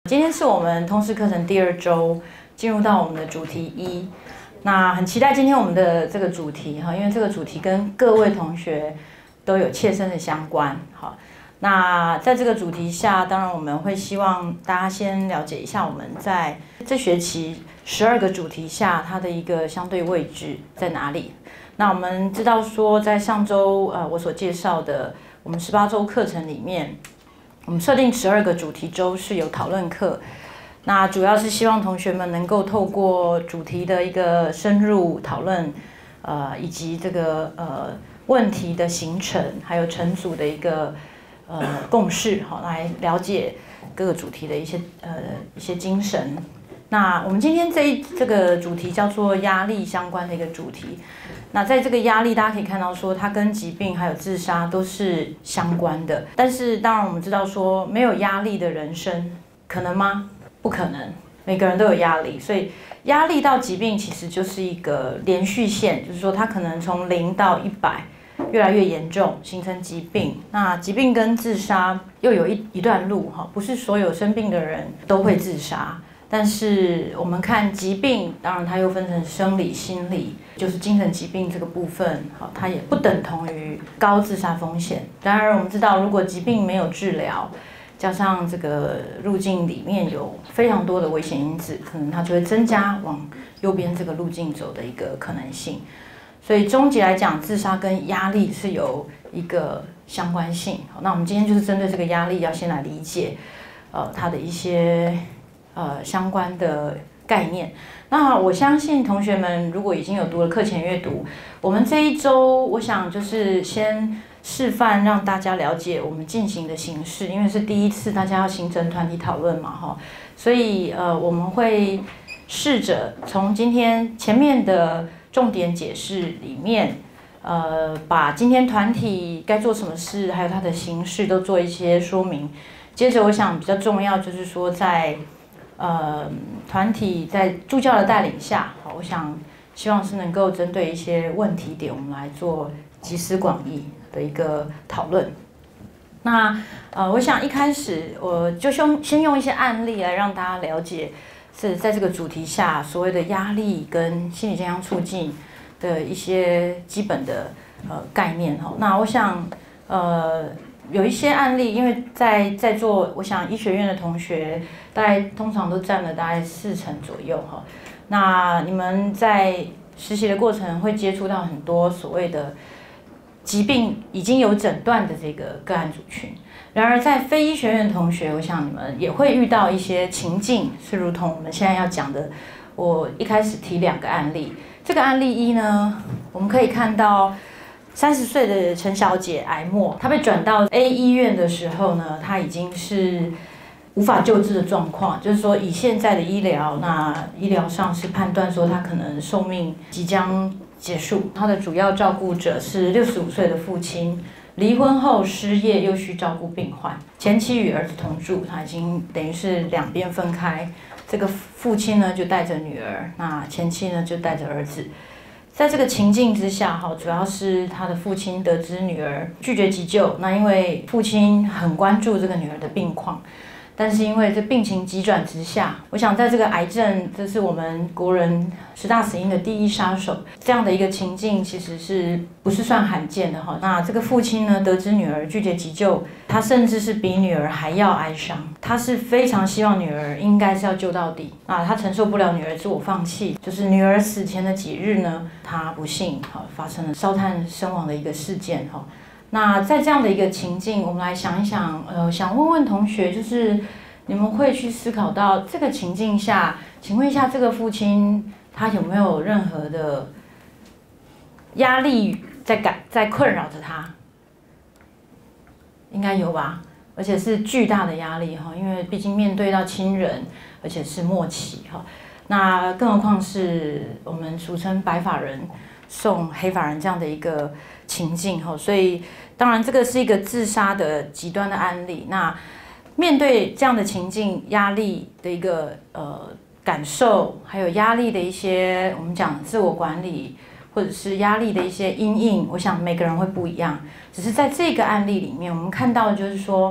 今天是我们通识课程第2周，进入到我们的主题1。那很期待今天我们的这个主题哈，因为这个主题跟各位同学都有切身的相关。好，那在这个主题下，当然我们会希望大家先了解一下我们在这学期12个主题下它的一个相对位置在哪里。那我们知道说，在上周我所介绍的我们18周课程里面，我们设定12个主题周是有讨论课，那主要是希望同学们能够透过主题的一个深入讨论，以及这个问题的形成，还有成组的一个共识，好，来了解各个主题的一些精神。那我们今天这个主题叫做压力相关的一个主题。那在这个压力，大家可以看到说，它跟疾病还有自杀都是相关的。但是当然我们知道说，没有压力的人生可能吗？不可能，每个人都有压力，所以压力到疾病其实就是一个连续线，就是说它可能从0到100。越来越严重，形成疾病。那疾病跟自杀又有一段路哈，不是所有生病的人都会自杀。但是我们看疾病，当然它又分成生理、心理，就是精神疾病这个部分，好，它也不等同于高自杀风险。当然，我们知道，如果疾病没有治疗，加上这个路径里面有非常多的危险因子，可能它就会增加往右边这个路径走的一个可能性。所以终极来讲，自杀跟压力是有一个相关性。好，那我们今天就是针对这个压力，要先来理解，它的一些相关的概念。那我相信同学们如果已经有读了课前阅读，我们这一周，我想就是先示范让大家了解我们进行的形式，因为是第一次大家要形成团体讨论嘛，哈，所以我们会试着从今天前面的重点解释里面，把今天团体该做什么事，还有它的形式都做一些说明。接着，我想比较重要就是说，在团体在助教的带领下，好，我想希望是能够针对一些问题点，我们来做集思广益的一个讨论。那我想一开始我就先用一些案例来让大家了解。是在这个主题下，所谓的压力跟心理健康促进的一些基本的概念哈。那我想有一些案例，因为在座，我想医学院的同学大概通常都占了大概40%左右哈。那你们在实习的过程会接触到很多所谓的疾病已经有诊断的这个个案族群。然而，在非医学院的同学，我想你们也会遇到一些情境，是如同我们现在要讲的。我一开始提2个案例，这个案例1呢，我们可以看到30岁的陈小姐癌末，她被转到 A 医院的时候呢，她已经是无法救治的状况，就是说以现在的医疗，那医疗上是判断说她可能寿命即将结束。她的主要照顾者是65岁的父亲。离婚后失业，又需照顾病患，前妻与儿子同住，他已经等于是两边分开。这个父亲呢就带着女儿，那前妻呢就带着儿子。在这个情境之下，哈，主要是他的父亲得知女儿拒绝急救，那因为父亲很关注这个女儿的病况。但是因为这病情急转直下，我想在这个癌症，这是我们国人10大死因的第1杀手，这样的一个情境其实是不是算罕见的哈？那这个父亲呢，得知女儿拒绝急救，他甚至是比女儿还要哀伤，他是非常希望女儿应该是要救到底啊，他承受不了女儿自我放弃，就是女儿死前的几日呢，他不幸发生了烧炭身亡的一个事件哈。那在这样的一个情境，我们来想一想，想问问同学，就是你们会去思考到这个情境下，请问一下，这个父亲他有没有任何的压力在困扰着他？应该有吧，而且是巨大的压力哈，因为毕竟面对到亲人，而且是末期哈。那更何况是我们俗称白发人送黑发人这样的一个情境哈，所以当然这个是一个自杀的极端的案例。那面对这样的情境，压力的一个感受，还有压力的一些我们讲自我管理，或者是压力的一些因应，我想每个人会不一样。只是在这个案例里面，我们看到的就是说，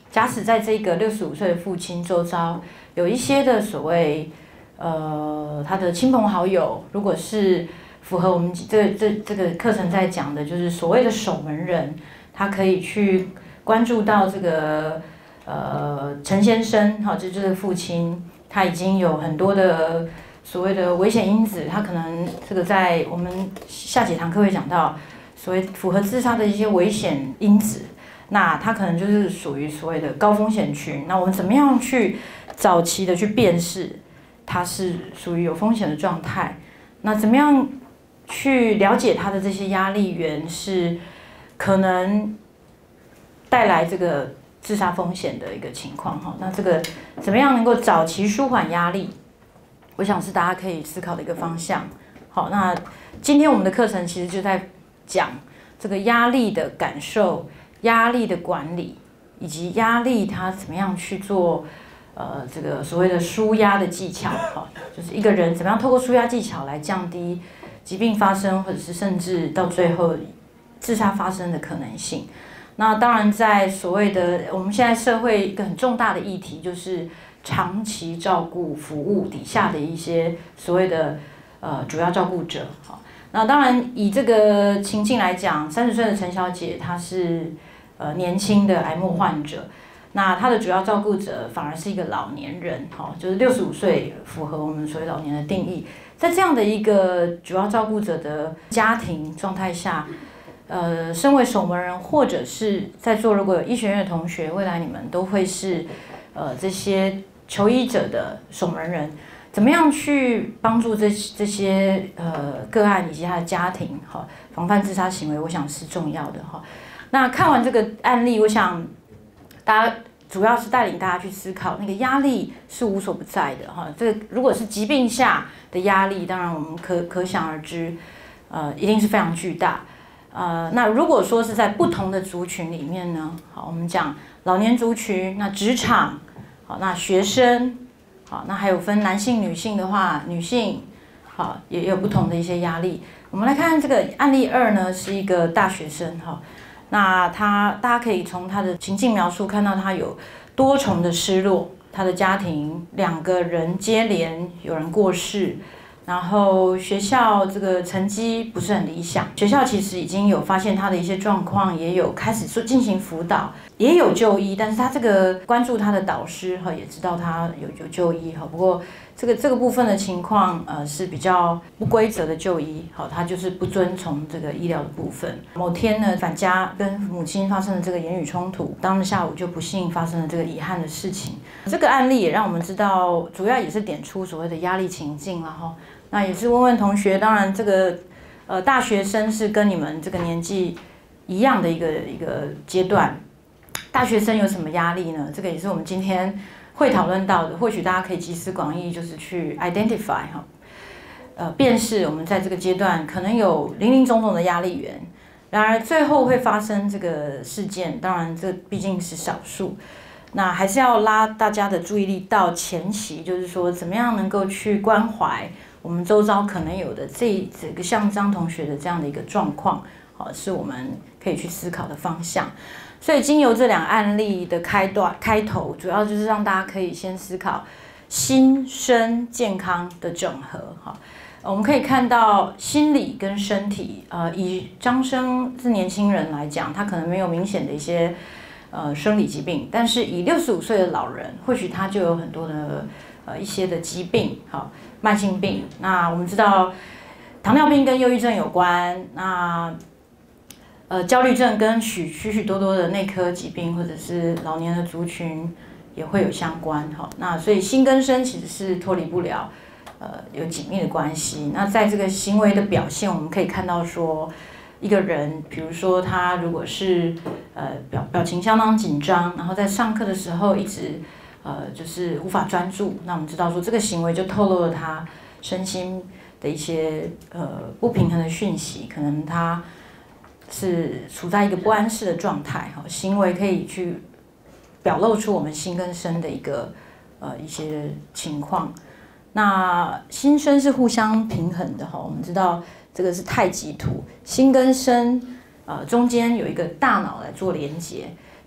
假使在这个65岁的父亲周遭有一些的所谓他的亲朋好友，如果是符合我们这个课程在讲的，就是所谓的守门人，他可以去关注到这个陈先生，哈，就是父亲，他已经有很多的所谓的危险因子，他可能这个在我们下几堂课会讲到所谓符合自杀的一些危险因子，那他可能就是属于所谓的高风险群。那我们怎么样去早期的去辨识他是属于有风险的状态？那怎么样去了解他的这些压力源是可能带来这个自杀风险的一个情况哈？那这个怎么样能够早期舒缓压力？我想是大家可以思考的一个方向。好，那今天我们的课程其实就在讲这个压力的感受、压力的管理，以及压力它怎么样去做这个所谓的舒压的技巧哈，就是一个人怎么样透过舒压技巧来降低疾病发生，或者是甚至到最后自杀发生的可能性。那当然，在所谓的我们现在社会一个很重大的议题，就是长期照顾服务底下的一些所谓的主要照顾者。好，那当然以这个情境来讲，30岁的陈小姐她是年轻的癌末患者，那她的主要照顾者反而是一个老年人，好，就是65岁，符合我们所谓老年的定义。在这样的一个主要照顾者的家庭状态下，身为守门人，或者是在座如果有医学院的同学，未来你们都会是这些求医者的守门人，怎么样去帮助这些个案以及他的家庭，哈，防范自杀行为，我想是重要的哈。那看完这个案例，我想大家主要是带领大家去思考，那个压力是无所不在的哈。这个如果是疾病下的压力，当然我们可想而知，一定是非常巨大。那如果说是在不同的族群里面呢，好，我们讲老年族群，那职场，好，那学生，好，那还有分男性、女性的话，女性，好，也有不同的一些压力。我们来看这个案例2呢，是一个大学生哈。那大家可以从他的情境描述看到他有多重的失落，他的家庭2个人接连有人过世，然后学校这个成绩不是很理想，学校其实已经有发现他的一些状况，也有开始进行辅导，也有就医，但是他这个关注他的导师哈也知道他有就医哈，不过这个部分的情况是比较不规则的就医，好，他就是不遵从这个医疗的部分。某天呢返家跟母亲发生了这个言语冲突，当日下午就不幸发生了这个遗憾的事情。这个案例也让我们知道，主要也是点出所谓的压力情境了哈。那也是问问同学，当然这个大学生是跟你们这个年纪一样的一个阶段，大学生有什么压力呢？这个也是我们今天会讨论到的，或许大家可以集思广益，就是去 identify 哈，辨识我们在这个阶段可能有林林总总的压力源。然而最后会发生这个事件，当然这毕竟是少数，那还是要拉大家的注意力到前期，就是说怎么样能够去关怀我们周遭可能有的这个像张同学的这样的一个状况，好，是我们可以去思考的方向。所以经由这2案例的开头，主要就是让大家可以先思考心身健康的整合。哈，我们可以看到心理跟身体，以张生是年轻人来讲，他可能没有明显的一些生理疾病，但是以65岁的老人，或许他就有很多的一些的疾病，好，慢性病。那我们知道糖尿病跟忧郁症有关，那焦虑症跟许许多多的内科疾病或者是老年的族群也会有相关，好，那所以心跟身其实是脱离不了有紧密的关系。那在这个行为的表现，我们可以看到说，一个人，比如说他如果是表情相当紧张，然后在上课的时候一直就是无法专注，那我们知道说这个行为就透露了他身心的一些不平衡的讯息，可能他是处在一个不安适的状态，哈，行为可以去表露出我们心跟身的一些情况。那心身是互相平衡的哈，我们知道这个是太极图，心跟身中间有一个大脑来做连接，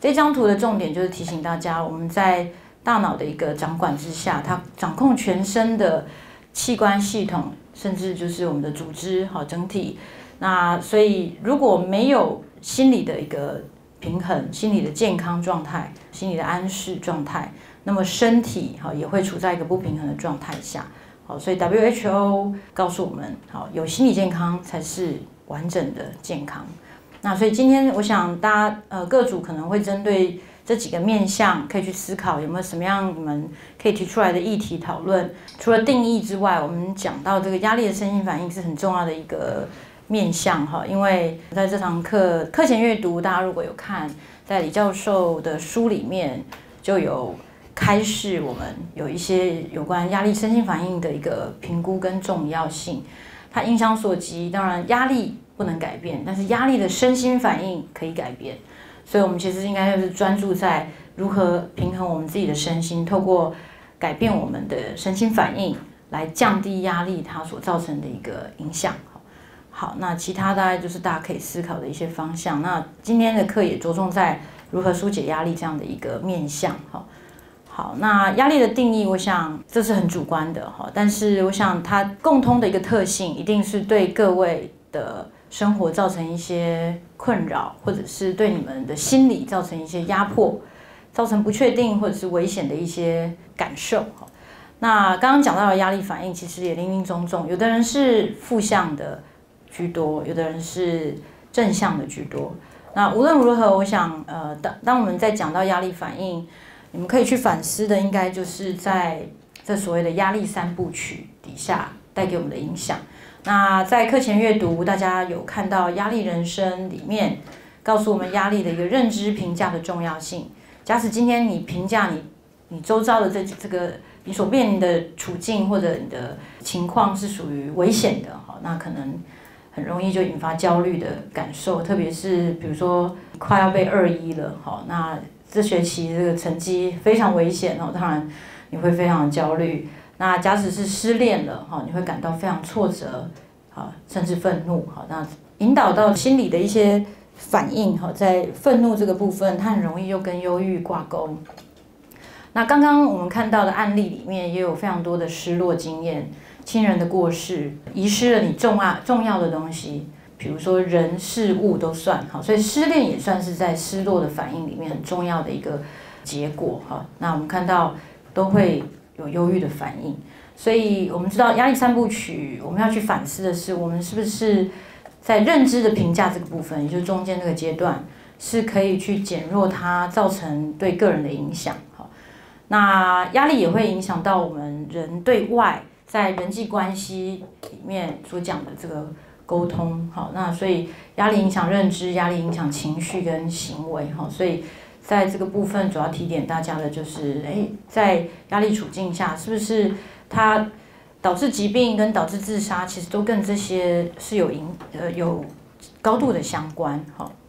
这张图的重点就是提醒大家，我们在大脑的一个掌管之下，它掌控全身的器官系统，甚至就是我们的组织整体。那所以如果没有心理的一个平衡、心理的健康状态、心理的安适状态，那么身体也会处在一个不平衡的状态下。所以 WHO 告诉我们，有心理健康才是完整的健康。那所以今天我想大家各组可能会针对这几个面向可以去思考，有没有什么样你们可以提出来的议题讨论。除了定义之外，我们讲到这个压力的身心反应是很重要的一个面向因为在这堂课前阅读，大家如果有看，在李教授的书里面就有开示我们有一些有关压力身心反应的一个评估跟重要性。它影响所及，当然压力不能改变，但是压力的身心反应可以改变。所以我们其实应该就是专注在如何平衡我们自己的身心，透过改变我们的身心反应，来降低压力它所造成的一个影响。好，那其他大概就是大家可以思考的一些方向。那今天的课也着重在如何疏解压力这样的一个面向。好，那压力的定义，我想这是很主观的但是我想它共通的一个特性，一定是对各位的生活造成一些困扰，或者是对你们的心理造成一些压迫，造成不确定或者是危险的一些感受。那刚刚讲到的压力反应，其实也林林总总，有的人是负向的居多，有的人是正向的居多。那无论如何，我想当我们在讲到压力反应，你们可以去反思的，应该就是在这所谓的压力三部曲底下带给我们的影响。那在课前阅读，大家有看到《压力人生》里面告诉我们压力的一个认知评价的重要性。假使今天你评价你周遭的这个你所面临的处境或者你的情况是属于危险的，那可能很容易就引发焦虑的感受，特别是比如说快要被2-1了，那这学期这个成绩非常危险当然你会非常焦虑。那假使是失恋了你会感到非常挫折甚至愤怒那引导到心理的一些反应在愤怒这个部分，它很容易又跟忧郁挂钩。那刚刚我们看到的案例里面也有非常多的失落经验，亲人的过世，遗失了你重要的东西，比如说人事物都算所以失恋也算是在失落的反应里面很重要的一个结果那我们看到都会有忧郁的反应，所以我们知道压力三部曲，我们要去反思的是，我们是不是在认知的评价这个部分，也就是中间这个阶段，是可以去减弱它造成对个人的影响。那压力也会影响到我们人对外在人际关系里面所讲的这个沟通。那所以压力影响认知，压力影响情绪跟行为。所以在这个部分主要提点大家的就是，在压力处境下，是不是它导致疾病跟导致自杀，其实都跟这些是有高度的相关。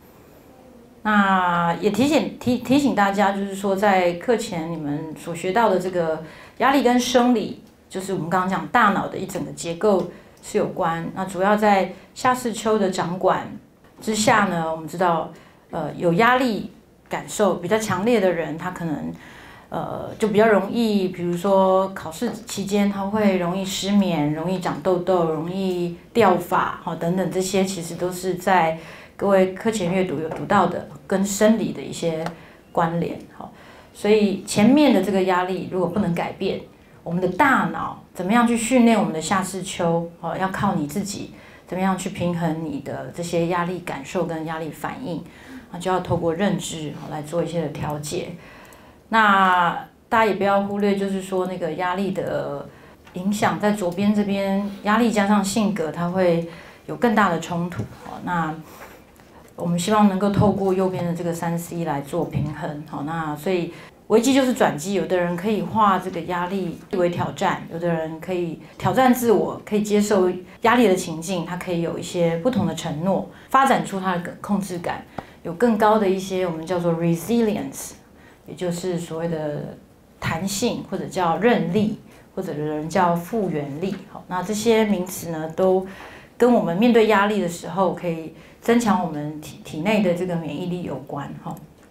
那也提醒大家，就是说在课前你们所学到的这个压力跟生理，就是我们刚刚讲大脑的一整个结构是有关。那主要在下视丘的掌管之下呢，我们知道有压力感受比较强烈的人，他可能就比较容易，比如说考试期间他会容易失眠，容易长痘痘，容易掉发等等，这些其实都是在各位课前阅读有读到的跟生理的一些关联。所以前面的这个压力如果不能改变，我们的大脑怎么样去训练我们的下视丘要靠你自己怎么样去平衡你的这些压力感受跟压力反应，就要透过认知来做一些的调节。那大家也不要忽略，就是说那个压力的影响，在左边这边压力加上性格，它会有更大的冲突。那我们希望能够透过右边的这个3C 来做平衡。那所以危机就是转机，有的人可以化这个压力为挑战，有的人可以挑战自我，可以接受压力的情境，他可以有一些不同的承诺，发展出他的控制感，有更高的一些我们叫做 resilience， 也就是所谓的弹性，或者叫韧力，或者有人叫复原力。那这些名词呢，都跟我们面对压力的时候可以增强我们体内的这个免疫力有关。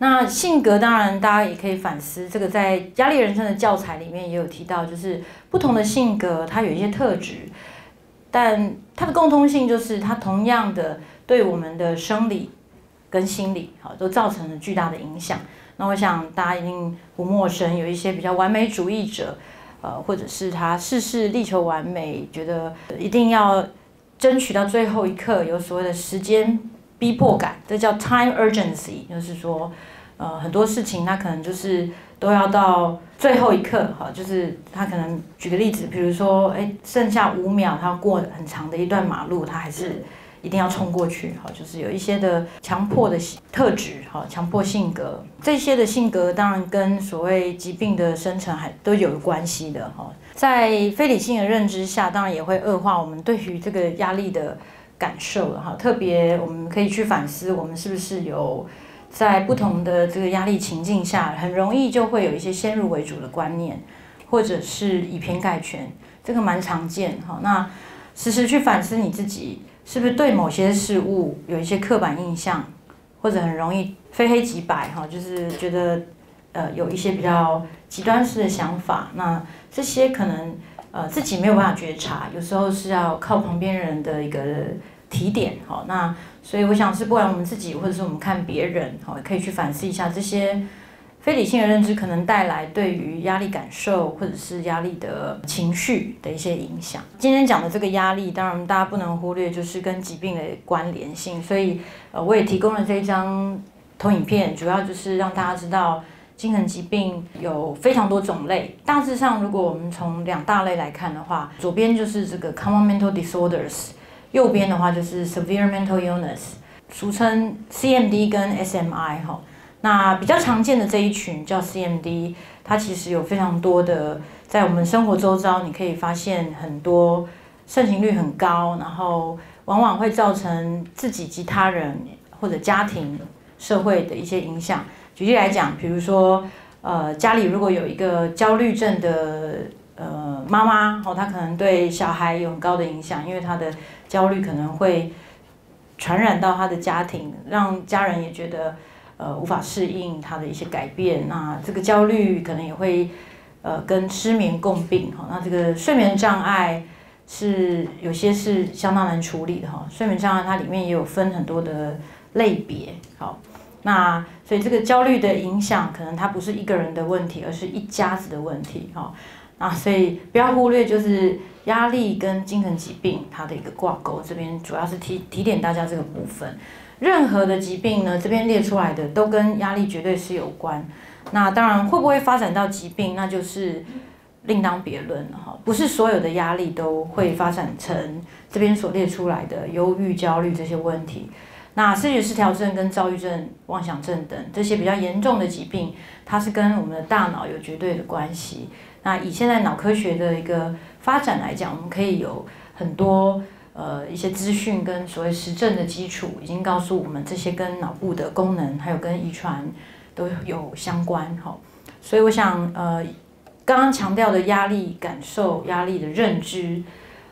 那性格当然大家也可以反思，这个在压力人生的教材里面也有提到，就是不同的性格它有一些特质，但它的共通性就是它同样的对我们的生理跟心理都造成了巨大的影响。那我想大家一定不陌生，有一些比较完美主义者，或者是他事事力求完美，觉得一定要争取到最后一刻，有所谓的时间逼迫感，这叫 time urgency， 就是说，很多事情他可能就是都要到最后一刻，就是他可能举个例子，比如说，剩下5秒，他要过很长的一段马路，他还是一定要冲过去，就是有一些的强迫的特质，强迫性格，这些的性格当然跟所谓疾病的生成还都有关系的，在非理性的认知下，当然也会恶化我们对于这个压力的感受，特别我们可以去反思，我们是不是有在不同的这个压力情境下，很容易就会有一些先入为主的观念，或者是以偏概全，这个蛮常见，那时时去反思你自己。是不是对某些事物有一些刻板印象，或者很容易非黑即白就是觉得有一些比较极端式的想法，那这些可能自己没有办法觉察，有时候是要靠旁边人的一个提点那所以我想是不管我们自己或者是我们看别人可以去反思一下这些非理性的认知可能带来对于压力感受或者是压力的情绪的一些影响。今天讲的这个压力，当然大家不能忽略就是跟疾病的关联性，所以我也提供了这一张投影片，主要就是让大家知道精神疾病有非常多种类。大致上，如果我们从2大类来看的话，左边就是这个 common mental disorders， 右边的话就是 severe mental illness， 俗称 CMD 跟 SMI。那比较常见的这一群叫 CMD， 它其实有非常多的，在我们生活周遭，你可以发现很多盛行率很高，然后往往会造成自己及他人或者家庭、社会的一些影响。举例来讲，比如说，家里如果有一个焦虑症的妈妈，她可能对小孩有很高的影响，因为她的焦虑可能会传染到她的家庭，让家人也觉得。无法适应它的一些改变，那这个焦虑可能也会跟失眠共病那这个睡眠障碍是有些是相当难处理的睡眠障碍它里面也有分很多的类别那所以这个焦虑的影响可能它不是一个人的问题，而是一家子的问题那所以不要忽略就是压力跟精神疾病它的一个挂钩，这边主要是提点大家这个部分。任何的疾病呢，这边列出来的都跟压力绝对是有关。那当然会不会发展到疾病，那就是另当别论了不是所有的压力都会发展成这边所列出来的忧郁、焦虑这些问题。那思觉失调症跟躁郁症、妄想症等这些比较严重的疾病，它是跟我们的大脑有绝对的关系。那以现在脑科学的一个发展来讲，我们可以有很多。一些资讯跟所谓实证的基础，已经告诉我们这些跟脑部的功能还有跟遗传都有相关所以我想刚刚强调的压力感受、压力的认知，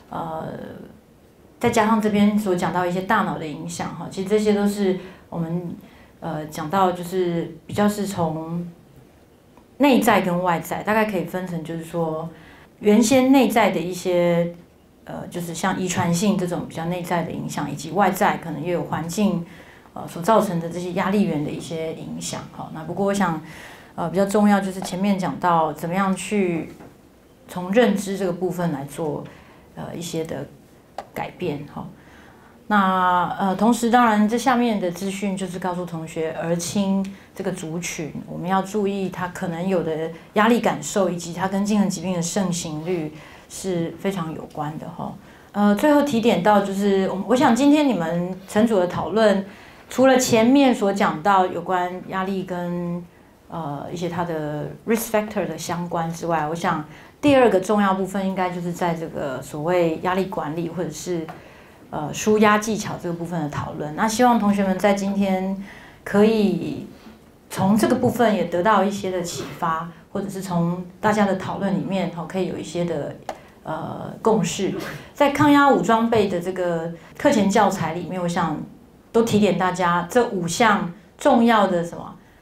再加上这边所讲到一些大脑的影响其实这些都是我们讲到就是比较是从内在跟外在，大概可以分成就是说原先内在的一些。就是像遗传性这种比较内在的影响，以及外在可能也有环境所造成的这些压力源的一些影响那不过我想比较重要就是前面讲到怎么样去从认知这个部分来做一些的改变那同时当然这下面的资讯就是告诉同学儿青这个族群，我们要注意他可能有的压力感受，以及他跟精神疾病的盛行率。是非常有关的最后提点到就是我想今天你们成组的讨论，除了前面所讲到有关压力跟一些它的 risk factor 的相关之外，我想第二个重要部分应该就是在这个所谓压力管理或者是抒压技巧这个部分的讨论。那希望同学们在今天可以从这个部分也得到一些的启发，或者是从大家的讨论里面可以有一些的。共识，在抗压武装备的这个课前教材里面，我想都提点大家这5项重要的什么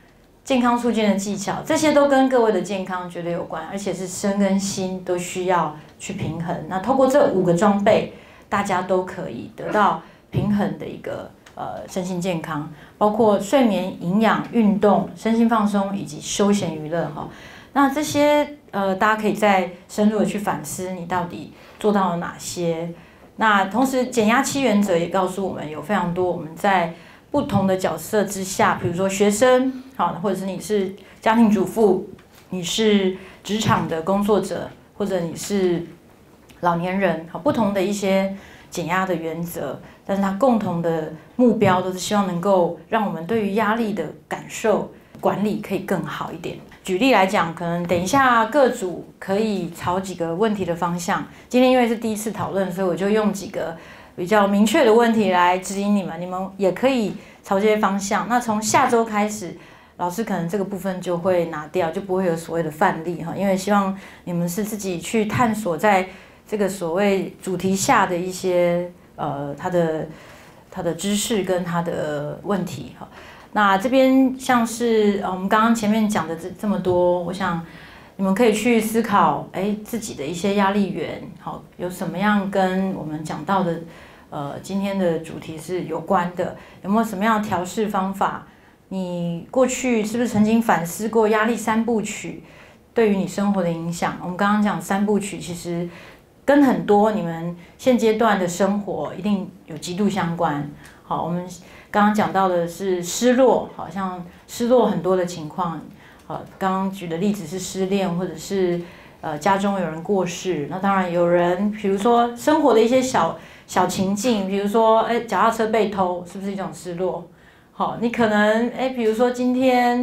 健康促进的技巧，这些都跟各位的健康绝对有关，而且是身跟心都需要去平衡。那透过这5个装备，大家都可以得到平衡的一个身心健康，包括睡眠、营养、运动、身心放松以及休闲娱乐哈。那这些大家可以再深入的去反思，你到底做到了哪些？那同时减压7原则也告诉我们，有非常多我们在不同的角色之下，比如说学生，好，或者是你是家庭主妇，你是职场的工作者，或者你是老年人，好，不同的一些减压的原则，但是它共同的目标都是希望能够让我们对于压力的感受管理可以更好一点。举例来讲，可能等一下各组可以朝几个问题的方向。今天因为是第一次讨论，所以我就用几个比较明确的问题来指引你们，你们也可以朝这些方向。那从下周开始，老师可能这个部分就会拿掉，就不会有所谓的范例哈，因为希望你们是自己去探索在这个所谓主题下的一些它的知识跟它的问题哈。那这边像是我们刚刚前面讲的这么多，我想你们可以去思考，自己的一些压力源，好，有什么样跟我们讲到的今天的主题是有关的？有没有什么样的调试方法？你过去是不是曾经反思过压力3部曲对于你生活的影响？我们刚刚讲3部曲，其实跟很多你们现阶段的生活一定有极度相关。好，我们刚刚讲到的是失落，好像失落很多的情况。刚刚举的例子是失恋，或者是家中有人过世。那当然有人，比如说生活的一些小情境，比如说脚踏车被偷，是不是一种失落？好，你可能比如说今天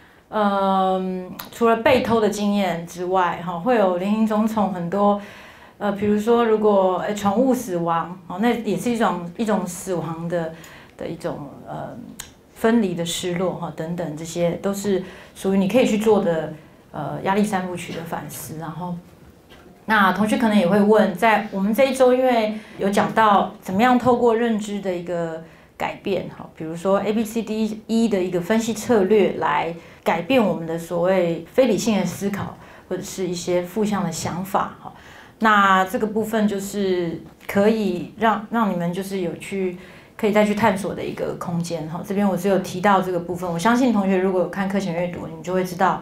除了被偷的经验之外，会有林林总总很多比如说如果宠物死亡，那也是一种死亡的一种分离的失落等等，这些都是属于你可以去做的压力3部曲的反思。然后，那同学可能也会问，在我们这一周，因为有讲到怎么样透过认知的一个改变，比如说 ABCDE 的一个分析策略来改变我们的所谓非理性的思考，或者是一些负向的想法。那这个部分就是可以让你们就是可以再去探索的一个空间。这边我只有提到这个部分，我相信同学如果有看课前阅读，你们就会知道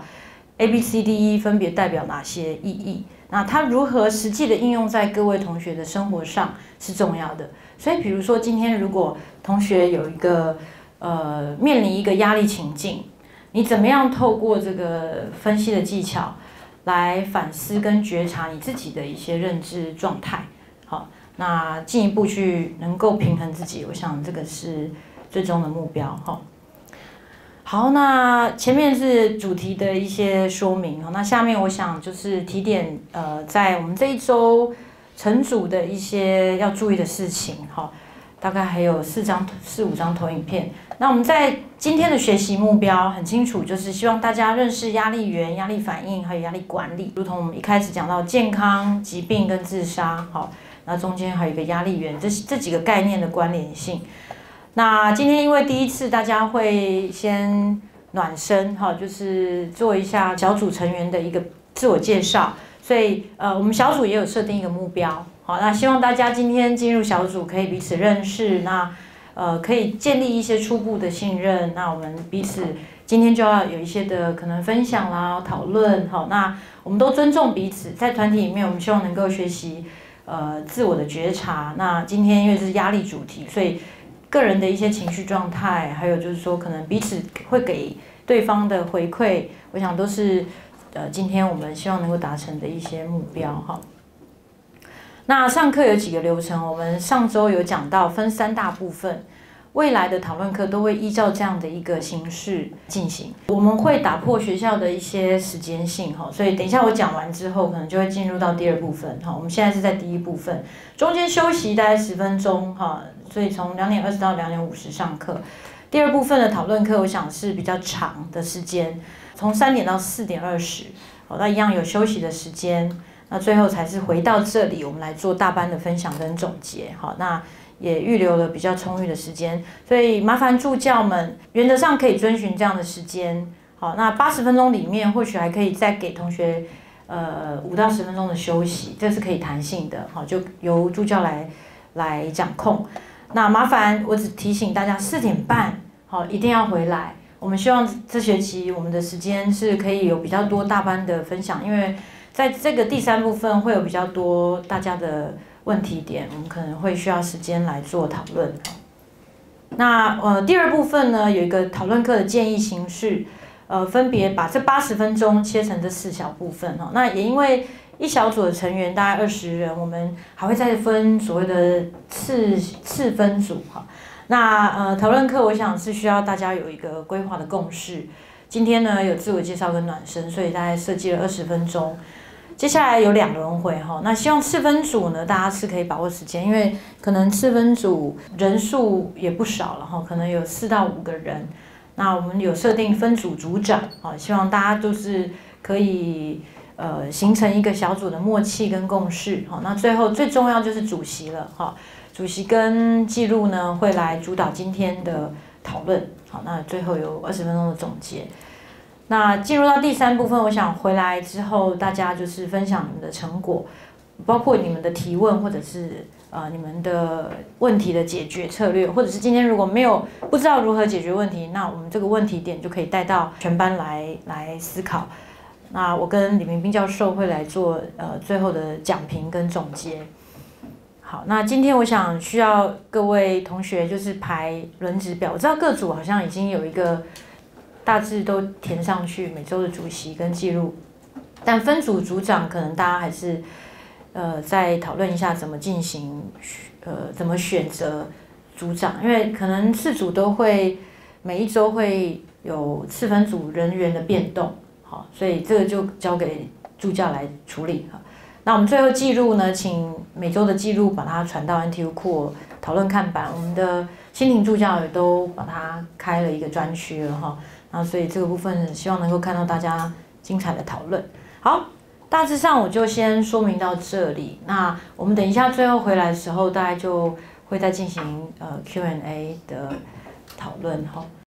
ABCDE 分别代表哪些意义。那它如何实际的应用在各位同学的生活上是重要的。所以比如说今天如果同学有一个面临一个压力情境，你怎么样透过这个分析的技巧来反思跟觉察你自己的一些认知状态，好，那进一步去能够平衡自己，我想这个是最终的目标哈。好，那前面是主题的一些说明，那下面我想就是提点在我们这一周成组的一些要注意的事情哈。大概还有4、5张投影片。那我们在今天的学习目标很清楚，就是希望大家认识压力源、压力反应还有压力管理，如同我们一开始讲到健康、疾病跟自杀，好，那中间还有一个压力源，这几个概念的关联性。那今天因为第一次，大家会先暖身，哈，就是做一下小组成员的一个自我介绍，所以我们小组也有设定一个目标。好，那希望大家今天进入小组可以彼此认识，那可以建立一些初步的信任。那我们彼此今天就要有一些的可能分享啦、讨论。好，那我们都尊重彼此，在团体里面，我们希望能够学习自我的觉察。那今天因为是压力主题，所以个人的一些情绪状态，还有就是说可能彼此会给对方的回馈，我想都是今天我们希望能够达成的一些目标哈。那上课有几个流程，我们上周有讲到，分3大部分，未来的讨论课都会依照这样的一个形式进行。我们会打破学校的一些时间性哈，所以等一下我讲完之后，可能就会进入到第2部分哈。我们现在是在第1部分，中间休息大概10分钟哈，所以从2点20到2点50上课。第2部分的讨论课，我想是比较长的时间，从3点到4点20，好，那一样有休息的时间。那最后才是回到这里，我们来做大班的分享跟总结。好，那也预留了比较充裕的时间，所以麻烦助教们原则上可以遵循这样的时间。 好，那80分钟里面或许还可以再给同学5到10分钟的休息，这是可以弹性的，好，就由助教来掌控。那麻烦我只提醒大家4点半，好，一定要回来。我们希望这学期我们的时间是可以有比较多大班的分享，因为在这个第3部分会有比较多大家的问题点，我们可能会需要时间来做讨论。那第2部分呢，有一个讨论课的建议形式，分别把这80分钟切成这4小部分哈。那也因为一小组的成员大概20人，我们还会再分所谓的次分组哈。那讨论课我想是需要大家有一个规划的共识。今天呢有自我介绍跟暖身，所以大概设计了20分钟。接下来有2轮回哈，那希望次分组呢，大家是可以把握时间，因为可能次分组人数也不少了哈，可能有4到5个人。那我们有设定分组组长啊，希望大家都是可以形成一个小组的默契跟共识哈。那最后最重要就是主席了哈，主席跟记录呢会来主导今天的讨论。好，那最后有20分钟的总结。那进入到第3部分，我想回来之后，大家就是分享你们的成果，包括你们的提问，或者是你们的问题的解决策略，或者是今天如果不知道如何解决问题，那我们这个问题点就可以带到全班来思考。那我跟李明斌教授会来做最后的讲评跟总结。好，那今天我想需要各位同学就是排轮值表，我知道各组好像已经有一个。大致都填上去，每周的主席跟记录，但分组组长可能大家还是再讨论一下怎么进行，怎么选择组长，因为可能4组都会每一周会有次分组人员的变动，好，所以这个就交给助教来处理哈。那我们最后记录呢，请每周的记录把它传到 NTU Core 讨论看板，我们的心灵助教也都把它开了一个专区了哈。那所以这个部分希望能够看到大家精彩的讨论。好，大致上我就先说明到这里。那我们等一下最后回来的时候，大概就会再进行Q&A 的讨论哈。